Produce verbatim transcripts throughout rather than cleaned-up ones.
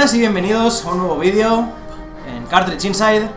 buenas y bienvenidos a un nuevo vídeo en Cartridge Inside.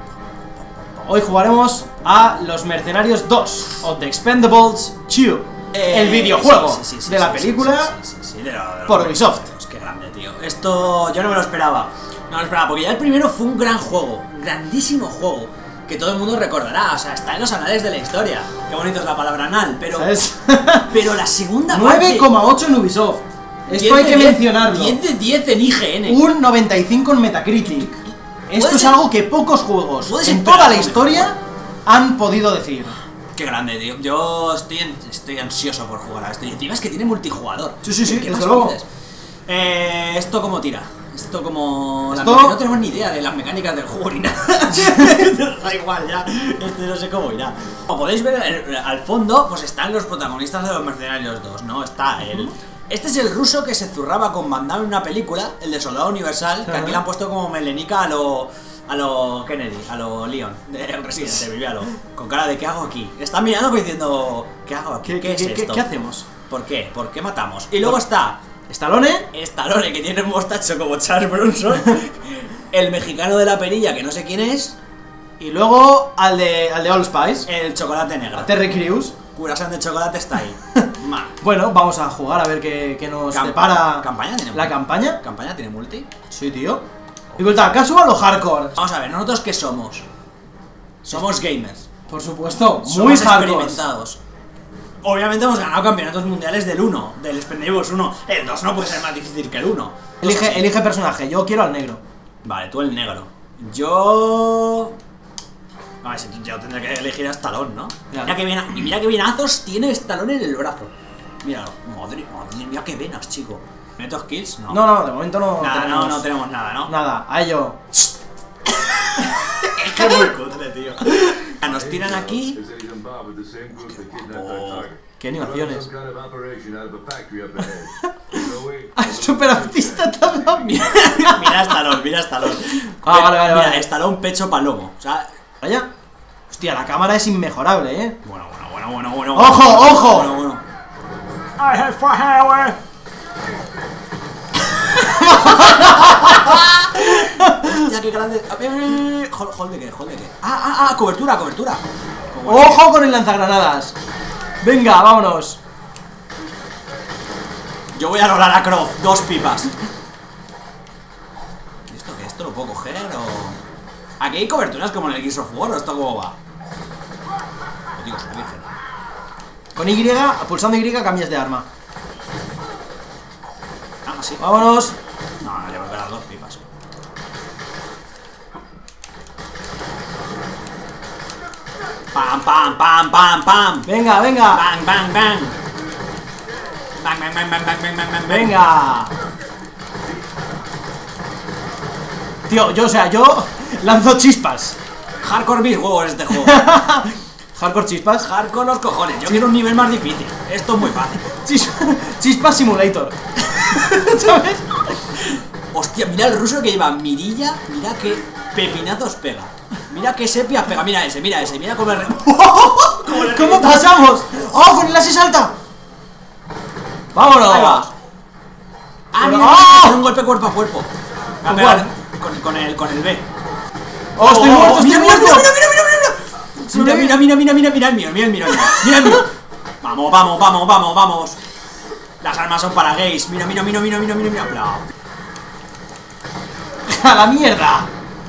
Hoy jugaremos a Los Mercenarios dos o The Expendables dos, eh, el videojuego sí, sí, sí, sí, de la película sí, sí, sí, sí, de lo, de lo por Ubisoft. Qué grande, tío. Esto yo no me lo esperaba. No me lo esperaba, porque ya el primero fue un gran juego, un grandísimo juego, que todo el mundo recordará, o sea, está en los anales de la historia. Qué bonito es la palabra anal, pero pero la segunda parte nueve coma ocho en Ubisoft. Esto hay que diez, mencionarlo. diez de diez en I G N. Un noventa y cinco en Metacritic. Esto es algo que pocos juegos en toda la historia han podido decir. Qué grande, tío. Yo estoy, en, estoy ansioso por jugar a esto. Y encima es que tiene multijugador. Sí, sí, sí, desde luego. Eh, ¿Esto cómo tira? Esto como... ¿Esto? La... No tenemos ni idea de las mecánicas del juego ni nada. Da igual ya. Este no sé cómo irá. Como podéis ver, al fondo pues están los protagonistas de Los Mercenarios dos, ¿no? Está el... Este es el ruso que se zurraba con Van Damme en una película, el de Soldado Universal, que aquí le han puesto como melenica a lo... a lo Kennedy, a lo Leon, de Resident Evil, míralo, con cara de ¿qué hago aquí? Está mirando diciendo ¿qué hago aquí? ¿Qué, ¿Qué, ¿Qué es qué, esto? ¿Qué hacemos? ¿Por qué? ¿Por qué matamos? Y luego está... Stallone. Stallone, que tiene un mostacho como Charles Bronson. El mexicano de la perilla, que no sé quién es. Y luego al de, al de All Spice, el chocolate negro. Terry Crews. Curasán de chocolate está ahí. Bueno, vamos a jugar a ver qué, qué nos Camp depara. ¿Campaña tiene ¿La multi? campaña? ¿Campaña tiene multi? Sí, tío. ¿Dificultad casual o hardcore? Vamos a ver, ¿nosotros qué somos? Somos gamers. Por supuesto, Somos muy hardcore. experimentados. Obviamente hemos ganado campeonatos mundiales del uno, del Expendables uno. El dos no puede ser más difícil que el uno. Elige, elige personaje, yo quiero al negro. Vale, tú el negro. Yo... A ver, si yo tendré que elegir a Stallone, ¿no? Claro. Mira que bien, y mira qué bienazos tiene Stallone en el brazo. Míralo, madre, madre mía, qué venas, chico. ¿Meto skills? No. No, no, de momento no Nada, tenemos... no, no tenemos nada, ¿no? Nada, a ello. Es que es muy cutre, tío. Nos tiran aquí. Oh, qué animaciones. Ah, es súper autista todo. Mira a Stallone, mira a Stallone. Ah, vale, vale, Mira, vale. Stallone pecho palomo. O sea... Vaya. Hostia, la cámara es inmejorable, eh. Bueno, bueno, bueno, bueno, bueno. ¡Ojo, ojo! Bueno, bueno. I have fire. Hostia, qué grande. Hold, hold de qué, hold de qué. Ah, ah, ah, cobertura, cobertura. ¡Ojo con el lanzagranadas! Venga, vámonos. Yo voy a rolar a Croft, dos pipas. ¿Esto qué? ¿Esto lo puedo coger o...? Aquí hay coberturas como en el Gears of War, ¿o esto cómo va? Lo digo, soy virgen. Con Y, pulsando Y cambias de arma. Ah, sí. Vámonos. No, no, le voy a dar dos pipas. Pam, pam, pam, pam, pam. Venga, venga. Bang, bang, bang. Bang, bang, bang, bang, bang, bang, bang, bang. Venga. Tío, yo, o sea, yo lanzo chispas. Hardcore mis huevos este juego. Hardcore chispas. Hardcore los cojones. Yo quiero un nivel más difícil. Esto es muy fácil. Chis chispas simulator. ¿Sabes? Hostia, mira el ruso que lleva mirilla. Mira qué pepinazos pega. Mira qué sepias pega. Mira ese, mira ese. Mira cómo el... ¿Cómo, ¿Cómo pasamos? ¡Oh, con el láser salta! ¡Vámonos! Ahí va. Ah, mira, ¡Oh! con un golpe cuerpo a cuerpo. ¿Con Pegar cuál? Con, con el, con el B. ¡Oh, estoy Oh, muerto, estoy mira, mira, muerto! mira, mira, mira, mira, mira, mira, mira, mira, mira, mira el mío, mira el mío, mira el mío. Vamos, vamos, vamos, vamos, vamos. Las armas son para gays. Mira, mira, mira, mira, mira, mira, mira. Bla. ¡A la mierda!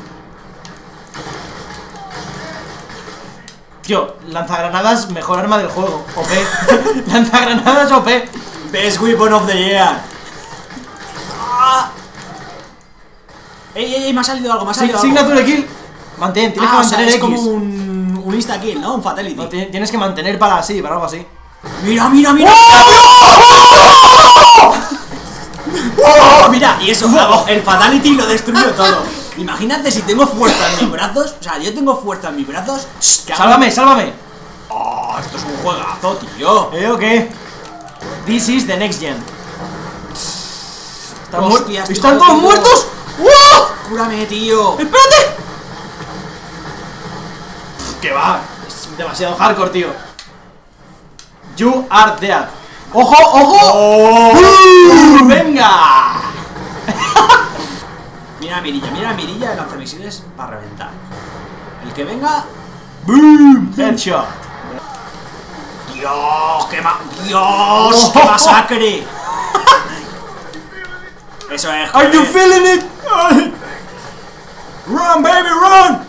Tío, lanzagranadas, mejor arma del juego. O P. Lanzagranadas O P. Best weapon of the year. Ah. Ey, ey, ey, me ha salido algo, me ha salido algo. Signature kill. Mantén, tienes Ah, que o sea, mantener es X. como un, un insta kill, ¿no? Un fatality. No, tienes que mantener para así, para algo así. Mira, mira, mira. ¡Oh! Mira, y eso, hago el fatality lo destruyó todo. Imagínate si tengo fuerza en mis brazos. O sea, yo tengo fuerza en mis brazos. ¡Sálvame, sálvame! Oh, esto es un juegazo, tío. ¿Eh o qué? This is the next gen. ¿Están, Hostia, muer ¿Están todos muertos? ¡Wow! Cúrame, tío. ¡Espérate! ¡Que va! Es demasiado hardcore, tío. You are dead. ¡Ojo, ojo! Oh. ¡Uh! ¡Venga! Mira la mirilla, mira la mirilla de lanzamisiles para reventar. El que venga. ¡Boom! Headshot. ¡Dios! ¡Qué ma ¡Dios! ¡Qué masacre! Eso es. Are you feeling it? ¡Run, baby, run!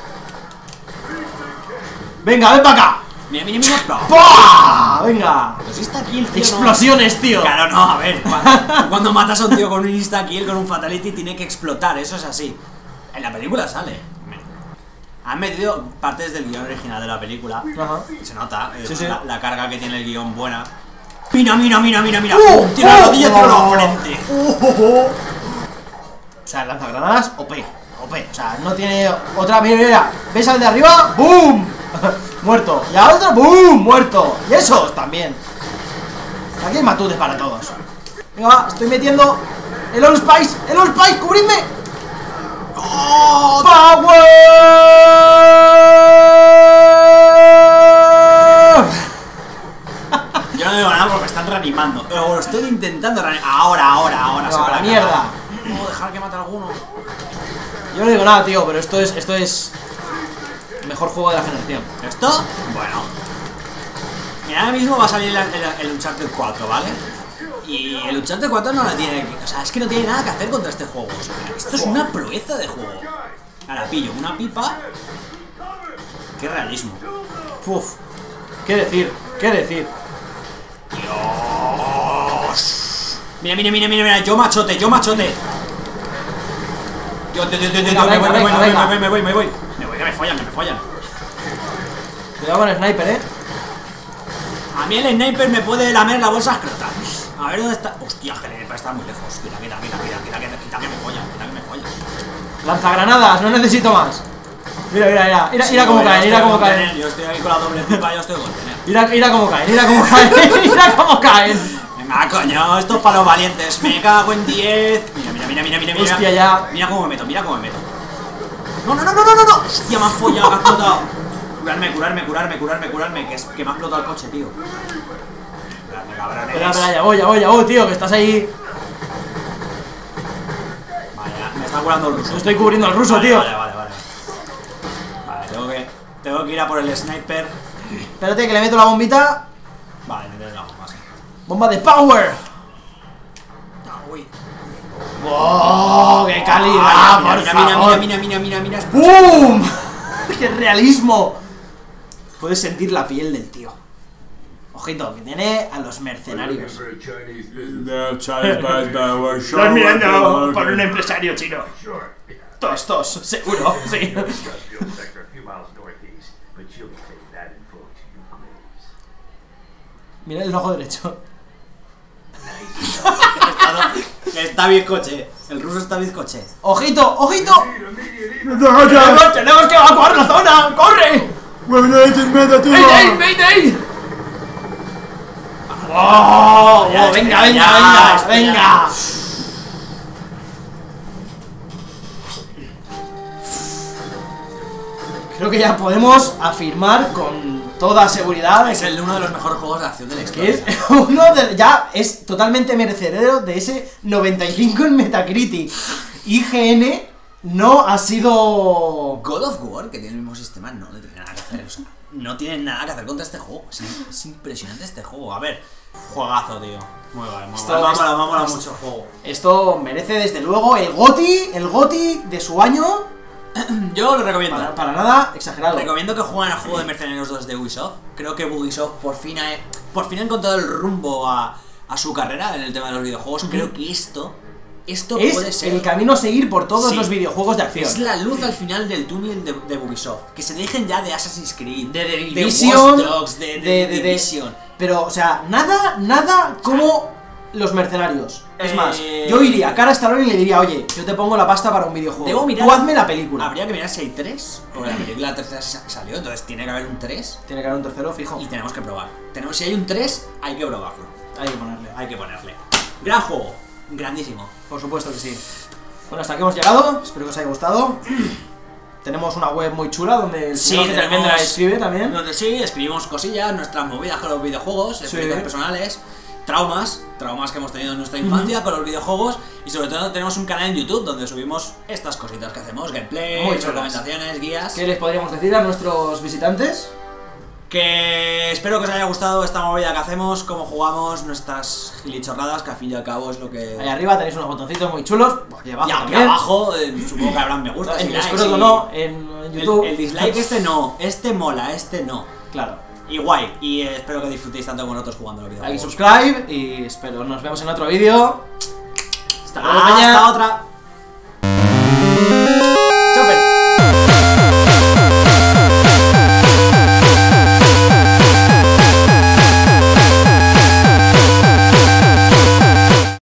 Venga, ven para acá. Mira, mira, mira. ¡Pah! Venga. Pues insta kill, tío. Explosiones, tío. Claro, no, a ver. Cuando, cuando matas a un tío con un insta kill, con un fatality, tiene que explotar. Eso es así. En la película sale. Han metido partes del guión original de la película. Ajá. Se nota. Sí, sí. La, la carga que tiene el guión buena. Mira, mira, mira, mira, mira. ¡Uh! Tira la rodilla, ¡Uh! tira la frente. Uh, uh, uh. O sea, lanzagranadas, O P. O P. O sea, no tiene otra. Mira, mira. ¿Ves al de arriba? ¡Boom! Muerto. Y al otro, ¡boom! Muerto. Y esos también. Aquí hay matutes para todos. Venga, estoy metiendo el All Spice. ¡El All Spice! ¡Cubridme! ¡Oh! ¡Power! Yo no digo nada porque me están reanimando. O lo estoy intentando reanimar. Ahora, ahora, ahora. No, la mierda. No, dejar que mate a alguno. Yo no digo nada, tío, pero esto es. Esto es. El mejor juego de la generación. ¿Esto? Bueno. Mira, ahora mismo va a salir el, el, el Uncharted cuatro, ¿vale? Y el Uncharted cuatro no la tiene. O sea, es que no tiene nada que hacer contra este juego. O sea, esto es una proeza de juego. Ahora pillo una pipa. Qué realismo. Uf. ¿Qué decir? ¿Qué decir? Dios. Mira, mira, mira, mira, mira. Yo machote, yo machote. Yo, yo, yo, yo, yo, me voy, me voy, me voy, me voy, me voy, me voy. Me voy, que me follan, que me follan. Cuidado con el sniper, eh. A mí el sniper me puede lamer la bolsa escrotal. A ver dónde está. Hostia, que el sniper está muy lejos. Quita, quita, quita, quita, quita, quita, quita que me follan, quita que me follan. Lanzagranadas, no necesito más. Mira, mira, mira. Mira, Sí, mira cómo yo caen, estoy mira a cómo contener, caen. Yo estoy aquí con la doble pipa, yo estoy con tener. Mira, mira cómo caen, mira cómo caen, mira cómo caen. Venga, coño, esto es para los valientes. Me cago en diez. Mira, mira, mira, mira, mira. Hostia, ya. Mira cómo me meto, mira cómo me meto. No, no, no, no, no, no, no. Hostia, me ha follado, me ha explotado. Curarme, curarme, curarme, curarme, curarme. Que, es, que me ha explotado el coche, tío. Curarme, cabrones. Espera, espera, ya voy, ya voy, ya voy, tío, que estás ahí. Vaya, me está curando el ruso. Yo estoy cubriendo al ruso, Vale, tío. Vale, vale, vale. Vale, tengo que, tengo que ir a por el sniper. Espérate que le meto la bombita. Vale, me tengo la bomba, sí. Bomba de power. Ah, uy. ¡Wow! ¡Qué calidad! Ah, por mira, favor. mira, mira, mira, mira, mira. ¡Bum! ¡Qué realismo! Puedes sentir la piel del tío. Ojito, que tiene a los mercenarios. Estás mirando por un empresario chino. Tostos, seguro, sí. Mira el ojo derecho. Está, está bizcoche. El ruso está bizcoche. ¡Ojito, ojito! ¡Tenemos, tenemos que evacuar la zona! ¡Corre! ¡Mayday, mayday! ¡Oh! Ya, ¡Oh, venga, ya, venga, ya, venga, ya. venga! Creo que ya podemos afirmar con toda seguridad Es el uno de los mejores juegos de acción de la que historia. es uno de, ya es totalmente merecedero de ese noventa y cinco en Metacritic. I G N no ha sido... God of War, que tiene el mismo sistema, no tiene nada que hacer. O sea, no tiene nada que hacer contra este juego. Es, es impresionante este juego. A ver, juegazo, tío. Muy guay, muy Esto- guay. Vamos, esto- vamos esto- mucho el juego. Esto merece desde luego el GOTY, el GOTY de su año. Yo lo recomiendo. Para, para nada exagerado. Recomiendo que jueguen al juego de Mercenarios dos de Ubisoft. Creo que Ubisoft por fin ha, por fin ha encontrado el rumbo a, a su carrera en el tema de los videojuegos. Creo que esto, esto puede Es ser el camino a seguir por todos Sí. los videojuegos de acción. Es la luz al final del túnel de, de Ubisoft. Que se dejen ya de Assassin's Creed, de The de Division, Watch Dogs, de, de, de- de- Division. Pero, o sea, nada, nada como los mercenarios. Es Eh, más, yo iría a cara a Stallone y le diría, oye, yo te pongo la pasta para un videojuego. Debo mirar- Tú hazme la película. Habría que mirar si hay tres. Porque la película la tercera sa- salió, entonces tiene que haber un tres. Tiene que haber un tercero fijo. Y tenemos que probar. Tenemos, si hay un tres, hay que probarlo. Hay que ponerle. Hay que ponerle. Gran juego. Grandísimo. Por supuesto que sí. Bueno, hasta aquí hemos llegado. Espero que os haya gustado. Tenemos una web muy chula donde el Sí, señor que te tenemos- escribe también. Donde sí, escribimos cosillas, nuestras movidas con los videojuegos, experiencias personales. traumas, traumas que hemos tenido en nuestra infancia con los videojuegos, y sobre todo tenemos un canal en YouTube donde subimos estas cositas que hacemos, gameplay, recomendaciones, guías. ¿Qué les podríamos decir a nuestros visitantes? Que espero que os haya gustado esta movida que hacemos, cómo jugamos, nuestras gilichorradas, que al fin y al cabo es lo que... Ahí arriba tenéis unos botoncitos muy chulos, y abajo, y aquí también. abajo eh, supongo que habrán me gusta, en dislikes Discord y... no, en YouTube. El, el dislike este no, este mola, este no. Claro. Y guay, y eh, espero que disfrutéis tanto con nosotros jugando los videojuegos. Like y subscribe, y espero nos vemos en otro vídeo. Hasta luego, Hasta peña. otra.